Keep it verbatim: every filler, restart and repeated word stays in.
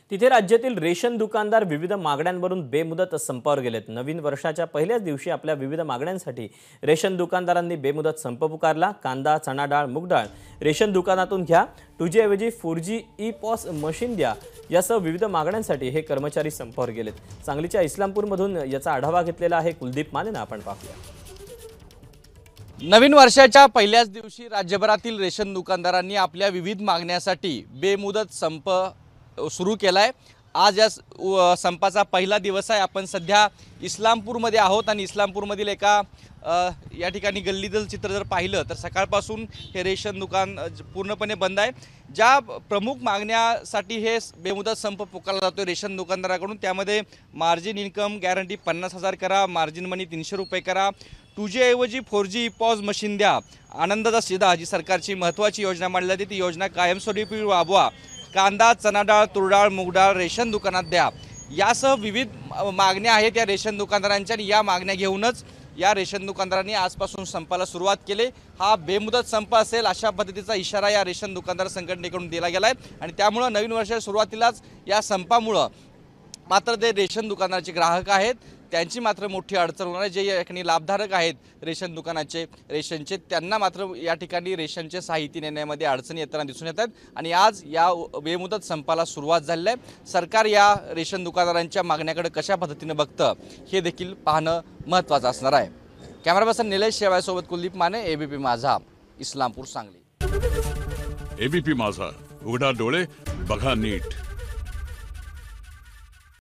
तिथे राज्यातील रेशन दुकानदार विविध मागण्यांवरून बेमुदत संपावर गेलेत। नवीन वर्षाच्या पहिल्याच दिवशी आपल्या विविध मागण्यांसाठी रेशन दुकानदारांनी बेमुदत संप पुकारला। कांदा, चणा डाळ, मूग डाळ रेशन दुकानातून घ्या, टू जी ऐवजी four G E POS machine द्या, यासह विविध मागण्यांसाठी हे कर्मचारी संपावर गेलेत। सांगलीच्या इस्लामपूरमधून याचा आढावा घेतलेला आहे कुलदीप मानेने, आपण पाहूया। नवीन वर्षाच्या पहिल्याच दिवशी राज्यभरातील रेशन दुकानदारांनी आपल्या विविध मागण्यासाठी बेमुदत संप सुरू केलाय। आज या संपाचा पहिला दिवस आहे। आपण सध्या इस्लामपूरमध्ये आहोत आणि इस्लामपूरमधील एका या ठिकाणी गल्लीतील चित्र जर पाहिलं तर सकाळपासून हे रेशन दुकान पूर्णपणे बंद आहे। ज्या प्रमुख मागण्यासाठी हे बेमुदत संप पुकारला जातो रेशन दुकानदाराकडून, त्यामध्ये मार्जिन इन्कम गॅरंटी पन्नास हजार करा, मार्जिन मनी तीनशे रुपये करा, टू जी ऐवजी फोर जी पॉज मशीन द्या, आनंदाचा शिधा जी सरकारची महत्त्वाची योजना मांडली जाते ती योजना कायमस्वरूपी राबवा, कांदा, चणा डाळ, तूर डाळ, मूग डाळ रेशन दुकानात द्या, यासह विविध मागण्या आहेत या रेशन दुकानदारांच्या। आणि या मागण्या घेऊनच या रेशन दुकानदारांनी आजपासून संपाला सुरुवात केली। हा बेमुदत संप असेल अशा पद्धतीचा इशारा या रेशन दुकानदार संघटनेकडून दिला गेला आहे आणि त्यामुळे नवीन वर्षाच्या सुरुवातीलाच या संपामुळे मात्र ते रेशन दुकानाचे ग्राहक आहेत त्यांची मात्र मोठी अडचण होणार आहे। जे या ठिकाणी लाभधारक आहेत रेशन दुकानाचे रेशनचे, त्यांना मात्र या ठिकाणी रेशनचे साहित्य नेण्यामध्ये अडचणी येताना दिसून येतात आणि आज या बेमुदत संपाला सुरुवात झाली आहे। सरकार या रेशन दुकानदारांच्या मागण्याकडे कशा पद्धतीने बघतं हे देखील पाहणं महत्त्वाचं असणार आहे। कॅमेरा पर्सन निलेश शेवाळसोबत कुलदीप माने, एबीपी माझा, इस्लामपूर, सांगली। एबीपी माझा, उघडा डोळे बघा नीट।